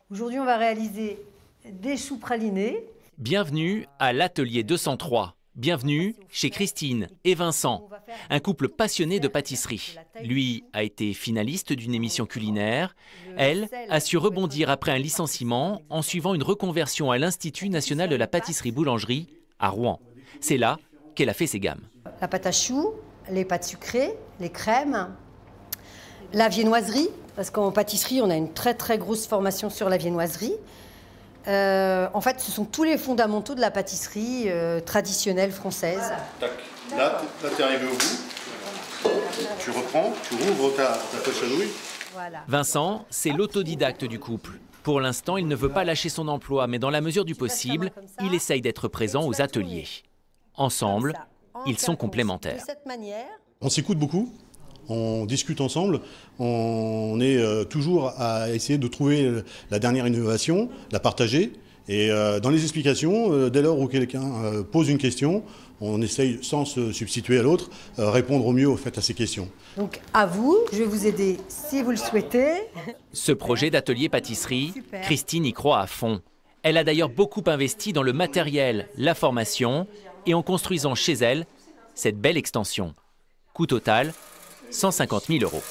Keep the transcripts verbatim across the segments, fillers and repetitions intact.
Aujourd'hui, on va réaliser des choux pralinés. Bienvenue à l'atelier deux cent trois. Bienvenue chez Christine et Vincent, un couple passionné de pâtisserie. Lui a été finaliste d'une émission culinaire. Elle a su rebondir après un licenciement en suivant une reconversion à l'Institut national de la pâtisserie-boulangerie à Rouen. C'est là qu'elle a fait ses gammes. La pâte à choux, les pâtes sucrées, les crèmes, la viennoiserie, parce qu'en pâtisserie, on a une très très grosse formation sur la viennoiserie. Euh, en fait, ce sont tous les fondamentaux de la pâtisserie euh, traditionnelle française. Tac. Là, tu es arrivé au bout. Tu reprends, tu rouvres ta, ta poche à nouilles. Voilà. Vincent, c'est l'autodidacte du couple. Pour l'instant, il ne veut pas lâcher son emploi, mais dans la mesure du possible, il essaye d'être présent aux ateliers. Ensemble, ils sont complémentaires. De cette manière. On s'écoute beaucoup. On discute ensemble, on est euh, toujours à essayer de trouver la dernière innovation, la partager. Et euh, dans les explications, euh, dès lors où quelqu'un euh, pose une question, on essaye, sans se substituer à l'autre, euh, répondre au mieux au fait à ces questions. Donc à vous, je vais vous aider si vous le souhaitez. Ce projet d'atelier pâtisserie, Christine y croit à fond. Elle a d'ailleurs beaucoup investi dans le matériel, la formation et en construisant chez elle cette belle extension. Coût total, cent cinquante mille euros.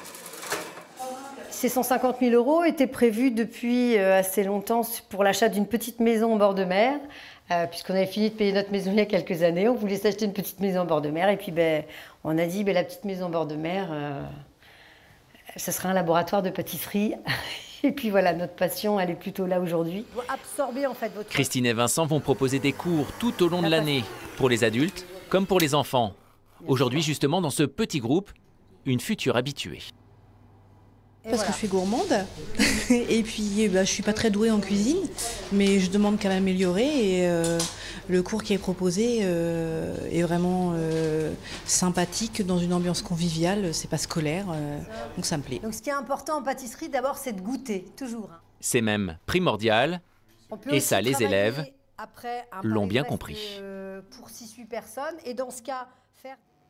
Ces cent cinquante mille euros étaient prévus depuis assez longtemps pour l'achat d'une petite maison en bord de mer, euh, puisqu'on avait fini de payer notre maison il y a quelques années. On voulait s'acheter une petite maison en bord de mer et puis ben, on a dit ben, la petite maison en bord de mer, euh, ça sera un laboratoire de pâtisserie. Et puis voilà, notre passion, elle est plutôt là aujourd'hui. Absorber en fait votre... Christine et Vincent vont proposer des cours tout au long de l'année, pour les adultes comme pour les enfants. Aujourd'hui, justement, dans ce petit groupe, une future habituée. Parce voilà. que je suis gourmande et puis bah, je suis pas très douée en cuisine, mais je demande qu'à m'améliorer et euh, le cours qui est proposé euh, est vraiment euh, sympathique, dans une ambiance conviviale, c'est pas scolaire, euh, donc ça me plaît. Donc ce qui est important en pâtisserie, d'abord, c'est de goûter, toujours. Hein. C'est même primordial et ça, les élèves après un l'ont bien compris. Euh, pour six huit personnes et dans ce cas, faire...